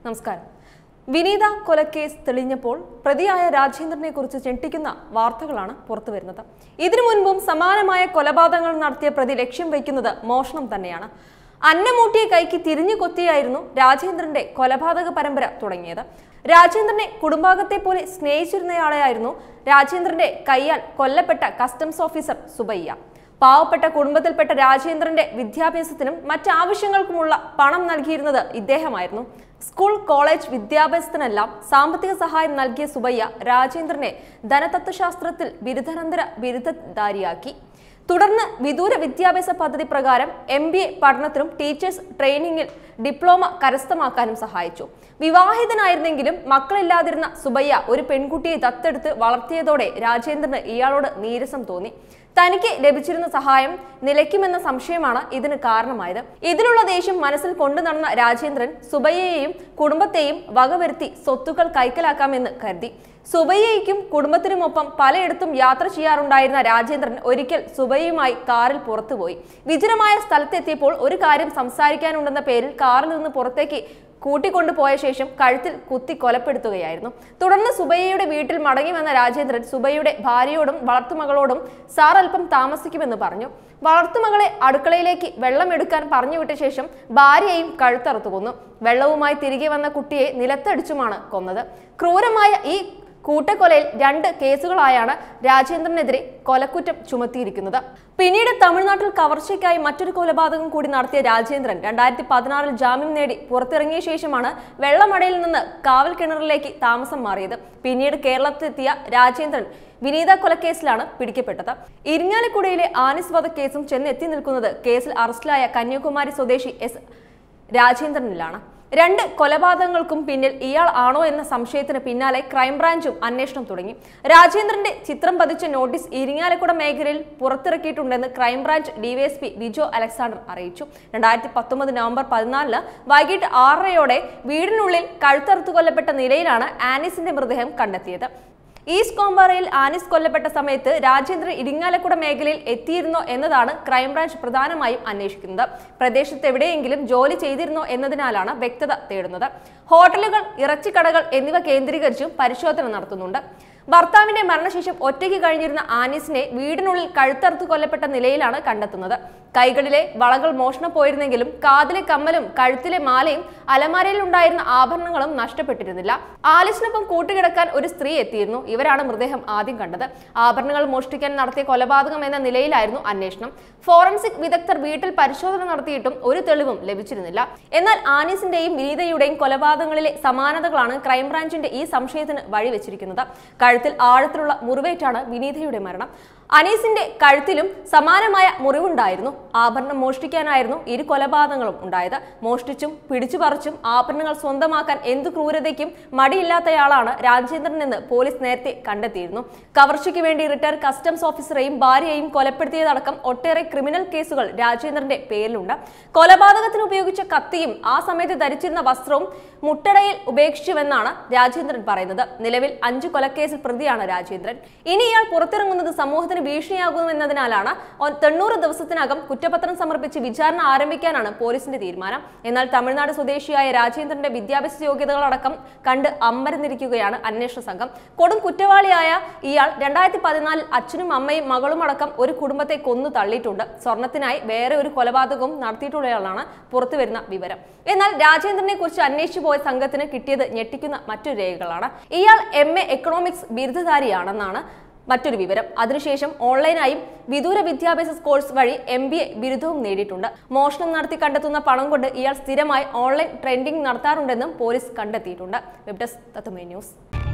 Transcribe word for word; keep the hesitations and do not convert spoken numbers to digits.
നമസ്കാരം. വിനീത കൊലക്കേസ് തെളിഞ്ഞപ്പോൾ പ്രതിയായ രാജേന്ദ്രനെ കുറിച്ച് ഞെട്ടിക്കുന്ന വാർത്തകളാണ് പുറത്തുവരുന്നത്. ഇതിനു മുൻപും സമാനമായ കൊലപാതകങ്ങൾ നടത്തിയ പ്രതി ലക്ഷ്യം വയ്ക്കുന്നത് മോഷണം തന്നെയാണ്. അന്നമൂട്ടിയ കൈക്ക് തിരിഞ്ഞു കൊത്തിയായിരുന്നു രാജേന്ദ്രന്റെ കൊലപാതക പരമ്പര തുടങ്ങിയത്. രാജേന്ദ്രനെ കുടുംബാംഗത്തെ പോലെ സ്നേഹിച്ചിരുന്നയാളെയായിരുന്നു രാജേന്ദ്രന്റെ കൈയാൽ കൊല്ലപ്പെട്ട കസ്റ്റംസ് ഓഫീസർ സുബയ്യ. പാവപ്പെട്ട കുടുംബത്തിൽപ്പെട്ട രാജേന്ദ്രന്റെ വിദ്യാഭ്യാസത്തിനും മറ്റാവശ്യങ്ങൾക്കുമുള്ള പണം നൽകിയിരുന്നത് ഇദ്ദേഹമായിരുന്നു. സ്കൂൾ കോളേജ് വിദ്യാഭ്യാസത്തിനെല്ലാം സാമ്പത്തിക സഹായം നൽകിയ സുബയ്യ രാജേന്ദ്രനെ ധനതത്വശാസ്ത്രത്തിൽ ബിരുദാനന്തര ബിരുദധാരിയാക്കി. തുടർന്ന് വിദൂര വിദ്യാഭ്യാസ പദ്ധതി പ്രകാരം എം ബി എ പഠനത്തിനും ടീച്ചേഴ്സ് ട്രെയിനിങ്ങിൽ ഡിപ്ലോമ കരസ്ഥമാക്കാനും സഹായിച്ചു. വിവാഹിതനായിരുന്നെങ്കിലും മക്കളില്ലാതിരുന്ന സുബയ്യ ഒരു പെൺകുട്ടിയെ ദത്തെടുത്ത് വളർത്തിയതോടെ രാജേന്ദ്രന് ഇയാളോട് നീരസം തോന്നി. തനിക്ക് ലഭിച്ചിരുന്ന സഹായം നിലയ്ക്കുമെന്ന സംശയമാണ് ഇതിന് കാരണമായത്. ഇതിലുള്ള ദേഷ്യം മനസ്സിൽ കൊണ്ടു നടന്ന രാജേന്ദ്രൻ സുബയ്യയെയും കുടുംബത്തെയും വകവരുത്തി സ്വത്തുക്കൾ കൈക്കലാക്കാമെന്ന് കരുതി. സുബയ്യയ്ക്കും കുടുംബത്തിനുമൊപ്പം പലയിടത്തും യാത്ര ചെയ്യാറുണ്ടായിരുന്ന രാജേന്ദ്രൻ ഒരിക്കൽ സുബയ്യയുമായി കാറിൽ പുറത്തുപോയി. വിജനമായ സ്ഥലത്തെത്തിയപ്പോൾ ഒരു കാര്യം സംസാരിക്കാനുണ്ടെന്ന പേരിൽ കാറിൽ നിന്ന് പുറത്തേക്ക് കൂട്ടിക്കൊണ്ടുപോയ ശേഷം കഴുത്തിൽ കുത്തി കൊലപ്പെടുത്തുകയായിരുന്നു. തുടർന്ന് സുബയ്യയുടെ വീട്ടിൽ മടങ്ങി വന്ന രാജേന്ദ്രൻ സുബയ്യയുടെ ഭാര്യയോടും വളർത്തുമകളോടും സാർ അല്പം താമസിക്കുമെന്ന് പറഞ്ഞു. വളർത്തുമകളെ അടുക്കളയിലേക്ക് വെള്ളം എടുക്കാൻ പറഞ്ഞുവിട്ട ശേഷം ഭാര്യയെയും കഴുത്തറുത്തു കൊന്നു. വെള്ളവുമായി തിരികെ വന്ന കുട്ടിയെ നിലത്തടിച്ചുമാണ് കൊന്നത്. ക്രൂരമായ ഈ കൂട്ടക്കൊലയിൽ രണ്ട് കേസുകളായാണ് രാജേന്ദ്രനെതിരെ കൊലക്കുറ്റം ചുമത്തിയിരിക്കുന്നത്. പിന്നീട് തമിഴ്നാട്ടിൽ കവർച്ചയ്ക്കായി മറ്റൊരു കൊലപാതകം കൂടി നടത്തിയ രാജേന്ദ്രൻ രണ്ടായിരത്തി പതിനാറിൽ ജാമ്യം നേടി പുറത്തിറങ്ങിയ ശേഷമാണ് വെള്ളമടയിൽ നിന്ന് കാവൽ കിണറിലേക്ക് താമസം മാറിയത്. പിന്നീട് കേരളത്തിലെത്തിയ രാജേന്ദ്രൻ വിനീത കൊലക്കേസിലാണ് പിടിക്കപ്പെട്ടത്. ഇരിങ്ങാലക്കുടയിലെ ആനിസ് വധക്കേസും ചെന്നെത്തി നിൽക്കുന്നത് കേസിൽ അറസ്റ്റിലായ കന്യാകുമാരി സ്വദേശി എസ് രാജേന്ദ്രനിലാണ്. രണ്ട് കൊലപാതകങ്ങൾക്കും പിന്നിൽ ഇയാൾ ആണോ എന്ന സംശയത്തിന് പിന്നാലെ ക്രൈംബ്രാഞ്ചും അന്വേഷണം തുടങ്ങി. രാജേന്ദ്രന്റെ ചിത്രം പതിച്ച നോട്ടീസ് ഇരിങ്ങാലക്കുട മേഖലയിൽ പുറത്തിറക്കിയിട്ടുണ്ടെന്ന് ക്രൈംബ്രാഞ്ച് ഡിവൈഎസ്പി വിജോ അലക്സാണ്ടർ അറിയിച്ചു. രണ്ടായിരത്തി പത്തൊമ്പത് നവംബർ പതിനാലിന് വൈകിട്ട് ആറരയോടെ വീടിനുള്ളിൽ കഴുത്തറുത്തു കൊല്ലപ്പെട്ട നിലയിലാണ് ആനീസിന്റെ മൃതദേഹം കണ്ടെത്തിയത്. ഈസ്റ്റ് കോമ്പാറയിൽ ആനീസ് കൊല്ലപ്പെട്ട സമയത്ത് രാജേന്ദ്രൻ ഇരിങ്ങാലക്കുട മേഖലയിൽ എത്തിയിരുന്നോ എന്നതാണ് ക്രൈംബ്രാഞ്ച് പ്രധാനമായും അന്വേഷിക്കുന്നത്. പ്രദേശത്ത് എവിടെയെങ്കിലും ജോലി ചെയ്തിരുന്നോ എന്നതിനാലാണ് വ്യക്തത തേടുന്നത്. ഹോട്ടലുകൾ, ഇറച്ചിക്കടകൾ എന്നിവ കേന്ദ്രീകരിച്ചും പരിശോധന നടത്തുന്നുണ്ട്. ഭർത്താവിന്റെ മരണശേഷം ഒറ്റയ്ക്ക് കഴിഞ്ഞിരുന്ന ആനീസിനെ വീടിനുള്ളിൽ കഴുത്തറുത്തു കൊല്ലപ്പെട്ട നിലയിലാണ് കണ്ടെത്തുന്നത്. കൈകളിലെ വളകൾ മോഷണം പോയിരുന്നെങ്കിലും കാതിലെ കമ്മലും കഴുത്തിലെ മാലയും അലമാരയിൽ ഉണ്ടായിരുന്ന ആഭരണങ്ങളും നഷ്ടപ്പെട്ടിരുന്നില്ല. ആലിസിനൊപ്പം കൂട്ടുകിടക്കാൻ ഒരു സ്ത്രീ എത്തിയിരുന്നു. ഇവരാണ് മൃതദേഹം ആദ്യം കണ്ടത്. ആഭരണങ്ങൾ മോഷ്ടിക്കാൻ നടത്തിയ കൊലപാതകം എന്ന നിലയിലായിരുന്നു അന്വേഷണം. ഫോറൻസിക് വിദഗ്ധർ വീട്ടിൽ പരിശോധന നടത്തിയിട്ടും ഒരു തെളിവും ലഭിച്ചിരുന്നില്ല. എന്നാൽ ആനീസിന്റെയും വിനീതയുടെയും കൊലപാതകങ്ങളിലെ സമാനതകളാണ് ക്രൈംബ്രാഞ്ചിന്റെ ഈ സംശയത്തിന് വഴിവെച്ചിരിക്കുന്നത്. കഴുത്തിൽ ആഴത്തിലുള്ള മുറിവേറ്റാണ് വിനീതയുടെ മരണം. അനീസിന്റെ കഴുത്തിലും സമാനമായ മുറിവുണ്ടായിരുന്നു. ആഭരണം മോഷ്ടിക്കാനായിരുന്നു ഇരു കൊലപാതകങ്ങളും ഉണ്ടായത്. മോഷ്ടിച്ചും പിടിച്ചു പറിച്ചും ആഭരണങ്ങൾ സ്വന്തമാക്കാൻ എന്തു ക്രൂരതയ്ക്കും മടിയില്ലാത്തയാളാണ് രാജേന്ദ്രൻ എന്ന് പോലീസ് നേരത്തെ കണ്ടെത്തിയിരുന്നു. കവർച്ചയ്ക്ക് വേണ്ടി റിട്ടയർഡ് കസ്റ്റംസ് ഓഫീസറെയും ഭാര്യയെയും കൊലപ്പെടുത്തിയതടക്കം ഒട്ടേറെ ക്രിമിനൽ കേസുകൾ രാജേന്ദ്രന്റെ പേരിലുണ്ട്. കൊലപാതകത്തിന് ഉപയോഗിച്ച കത്തിയും ആ സമയത്ത് ധരിച്ചിരുന്ന വസ്ത്രവും മുട്ടടയിൽ ഉപേക്ഷിച്ചുവെന്നാണ് രാജേന്ദ്രൻ പറയുന്നത്. നിലവിൽ അഞ്ചു കൊലക്കേസിൽ പ്രതിയാണ് രാജേന്ദ്രൻ. ഇനി ഇയാൾ പുറത്തിറങ്ങുന്നത് സമൂഹത്തിന് ഭീഷണിയാകുമെന്നതിനാലാണ് തൊണ്ണൂറ് ദിവസത്തിനകം കുറ്റപത്രം സമർപ്പിച്ച് വിചാരണ ആരംഭിക്കാനാണ് പോലീസിന്റെ തീരുമാനം. എന്നാൽ തമിഴ്നാട് സ്വദേശിയായ രാജേന്ദ്രന്റെ വിദ്യാഭ്യാസ യോഗ്യതകളടക്കം കണ്ട് അമ്പരന്നിരിക്കുകയാണ് അന്വേഷണ സംഘം. കൊടും കുറ്റവാളിയായ ഇയാൾ രണ്ടായിരത്തി പതിനാലിൽ അച്ഛനും അമ്മയും മകളും അടക്കം ഒരു കുടുംബത്തെ കൊന്നു തള്ളിയിട്ടുണ്ട്. സ്വർണത്തിനായി വേറെ ഒരു കൊലപാതകവും നടത്തിയിട്ടുള്ളയാളാണ് പുറത്തുവരുന്ന വിവരം. എന്നാൽ രാജേന്ദ്രനെ കുറിച്ച് അന്വേഷിച്ചു പോയ സംഘത്തിന് കിട്ടിയത് ഞെട്ടിക്കുന്ന മറ്റൊരു രേഖകളാണ്. ഇയാൾ എം എ എക്കണോമിക്സ് ബിരുദധാരിയാണെന്നാണ് മറ്റൊരു വിവരം. അതിനുശേഷം ഓൺലൈനായും വിദൂര വിദ്യാഭ്യാസ കോഴ്സ് വഴി എം ബി എ ബിരുദവും നേടിയിട്ടുണ്ട്. മോഷണം നടത്തി കണ്ടെത്തുന്ന പണം കൊണ്ട് ഇയാൾ സ്ഥിരമായി ഓൺലൈൻ ട്രെൻഡിംഗ് നടത്താറുണ്ടെന്നും പോലീസ് കണ്ടെത്തിയിട്ടുണ്ട്. വെബ് ഡെസ്ക് തത്തുമൈ ന്യൂസ്.